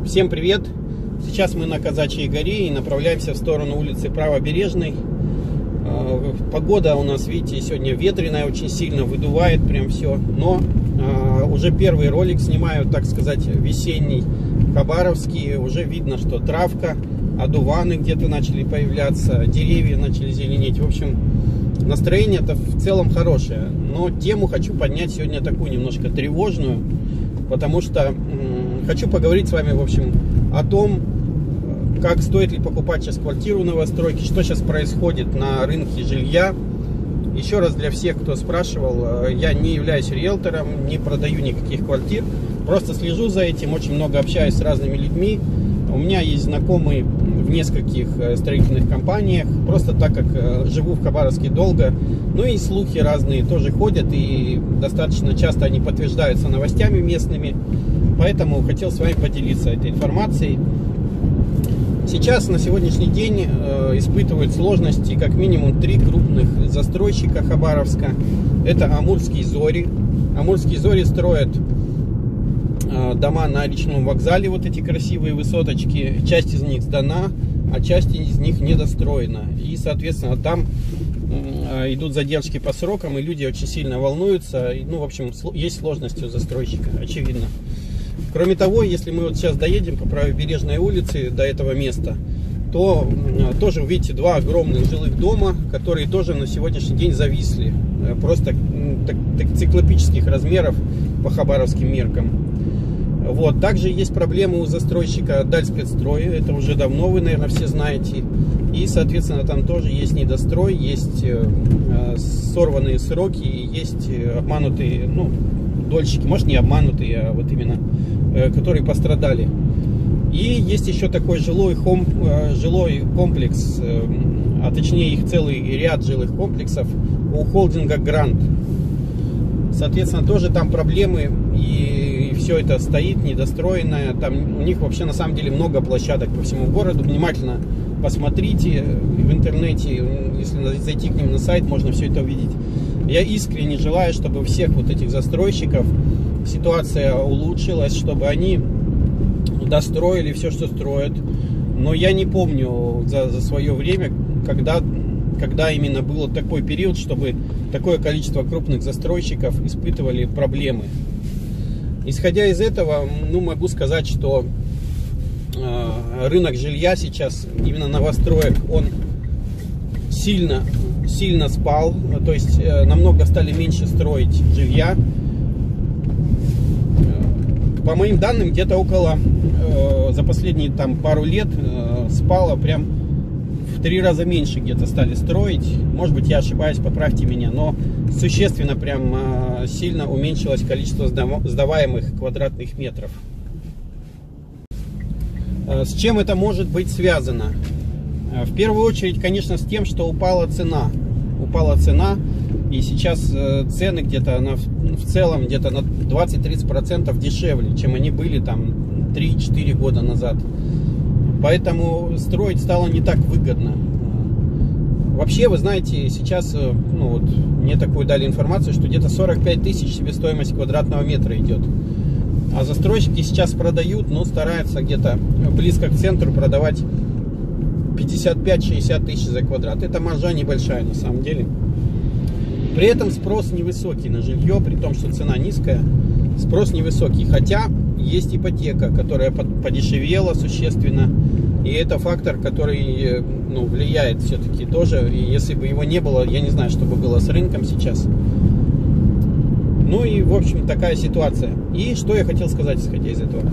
Всем привет! Сейчас мы на Казачьей горе и направляемся в сторону улицы Правобережной. Погода у нас, видите, сегодня ветреная, очень сильно выдувает прям все. Но уже первый ролик снимаю, так сказать, весенний, хабаровский. Уже видно, что травка, одуваны где-то начали появляться, деревья начали зеленеть. В общем, настроение-то в целом хорошее. Но тему хочу поднять сегодня такую немножко тревожную, потому что хочу поговорить с вами, в общем, о том, как стоит ли покупать сейчас квартиру в новостройке, что сейчас происходит на рынке жилья. Еще раз для всех, кто спрашивал, я не являюсь риэлтором, не продаю никаких квартир, просто слежу за этим, очень много общаюсь с разными людьми. У меня есть знакомые в нескольких строительных компаниях, просто так как живу в Хабаровске долго, ну и слухи разные тоже ходят, и достаточно часто они подтверждаются новостями местными, поэтому хотел с вами поделиться этой информацией. Сейчас на сегодняшний день испытывают сложности как минимум 3 крупных застройщика Хабаровска. Это Амурские Зори. Амурские Зори строят дома на речном вокзале, вот эти красивые высоточки. Часть из них сдана, а часть из них недостроена. И, соответственно, там идут задержки по срокам, и люди очень сильно волнуются. Ну, в общем, есть сложности у застройщика, очевидно. Кроме того, если мы вот сейчас доедем по Правобережной улице до этого места, то тоже увидите 2 огромных жилых дома, которые тоже на сегодняшний день зависли. Просто циклопических размеров по хабаровским меркам. Вот. Также есть проблемы у застройщика Дальспецстрой. Это уже давно вы, наверное, все знаете. И, соответственно, там тоже есть недострой, есть сорванные сроки, есть обманутые, ну, дольщики, может не обманутые, а вот именно, которые пострадали. И есть еще такой жилой комплекс, а точнее их целый ряд жилых комплексов у холдинга Грант. Соответственно, тоже там проблемы, и все это стоит недостроенное. Там у них вообще на самом деле много площадок по всему городу. Внимательно посмотрите в интернете, если зайти к ним на сайт, можно все это увидеть. Я искренне желаю, чтобы у всех вот этих застройщиков ситуация улучшилась, чтобы они достроили все, что строят. Но я не помню за свое время, когда именно был такой период, чтобы такое количество крупных застройщиков испытывали проблемы. Исходя из этого, ну, могу сказать, что рынок жилья сейчас, именно новостроек, он сильно спал, то есть намного стали меньше строить жилья. По моим данным, где-то около за последние там пару лет спало прям в 3 раза меньше, где-то стали строить. Может быть, я ошибаюсь, поправьте меня, но существенно прям сильно уменьшилось количество сдаваемых квадратных метров. С чем это может быть связано? В первую очередь, конечно, с тем, что упала цена. И сейчас цены где-то в целом где-то на 20-30% дешевле, чем они были там 3-4 года назад. Поэтому строить стало не так выгодно. Вообще, вы знаете, сейчас, ну вот, мне такую дали информацию, что где-то 45 тысяч себестоимость квадратного метра идет. А застройщики сейчас продают, но стараются где-то близко к центру продавать 55-60 тысяч за квадрат. Это маржа небольшая на самом деле. При этом спрос невысокий на жилье, при том, что цена низкая, спрос невысокий. Хотя есть ипотека, которая подешевела существенно. И это фактор, который, ну, влияет все-таки тоже. И если бы его не было, я не знаю, что бы было с рынком сейчас. Ну и, в общем, такая ситуация. И что я хотел сказать, исходя из этого.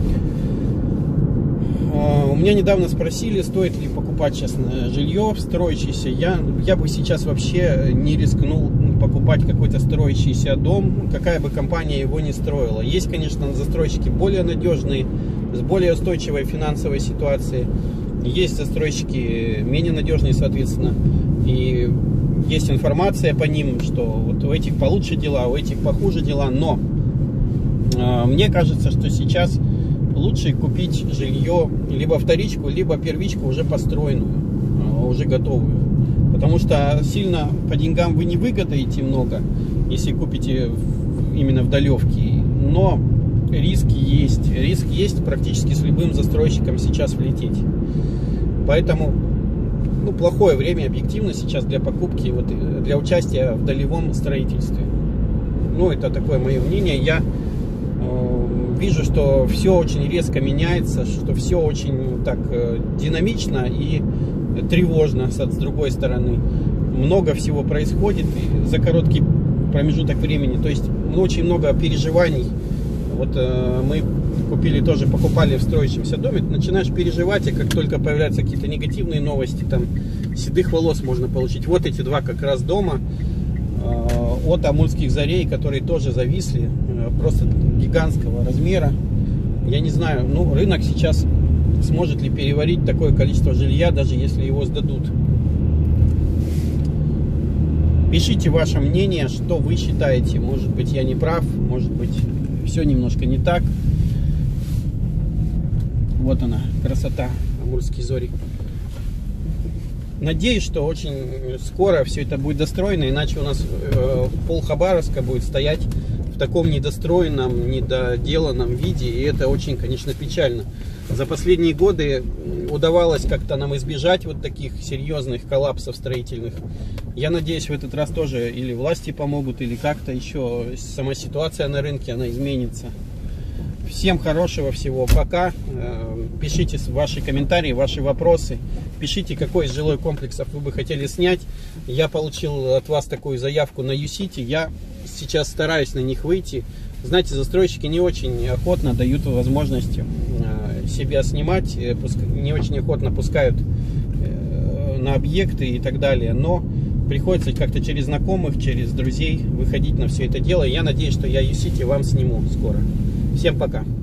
У меня недавно спросили, стоит ли покупать сейчас жилье строящееся. Я бы сейчас вообще не рискнул покупать какой-то строящийся дом, какая бы компания его ни строила. Есть, конечно, застройщики более надежные, с более устойчивой финансовой ситуацией. Есть застройщики менее надежные, соответственно. И есть информация по ним, что вот у этих получше дела, у этих похуже дела. Но мне кажется, что сейчас лучше купить жилье либо вторичку, либо первичку уже построенную, уже готовую. Потому что сильно по деньгам вы не выгодаете много, если купите именно в долевке. Но риск есть практически с любым застройщиком сейчас влететь. Поэтому, ну, плохое время объективно сейчас для покупки, вот, для участия в долевом строительстве. Ну, это такое мое мнение. Я вижу, что все очень резко меняется, что все очень так динамично и тревожно с другой стороны. Много всего происходит за короткий промежуток времени. То есть очень много переживаний. Вот мы покупали в строящемся доме, начинаешь переживать, и как только появляются какие-то негативные новости, там седых волос можно получить. Вот эти два как раз дома от Амурских Зарей, которые тоже зависли, просто гигантского размера. Я не знаю, ну, рынок сейчас сможет ли переварить такое количество жилья, даже если его сдадут. Пишите ваше мнение, что вы считаете. Может быть, я не прав, может быть, все немножко не так. Вот она, красота, Амурские Зори. Надеюсь, что очень скоро все это будет достроено, иначе у нас пол Хабаровска будет стоять в таком недостроенном, недоделанном виде, и это очень, конечно, печально. За последние годы удавалось как-то нам избежать вот таких серьезных коллапсов строительных. Я надеюсь, в этот раз тоже или власти помогут, или как-то еще сама ситуация на рынке, она изменится. Всем хорошего всего, пока. Пишите ваши комментарии, ваши вопросы. Пишите, какой из жилой комплексов вы бы хотели снять. Я получил от вас такую заявку на U-City. Я сейчас стараюсь на них выйти. Знаете, застройщики не очень охотно дают возможность себя снимать, не очень охотно пускают на объекты и так далее. Но приходится как-то через знакомых, через друзей выходить на все это дело. Я надеюсь, что я U-City вам сниму скоро. Всем пока.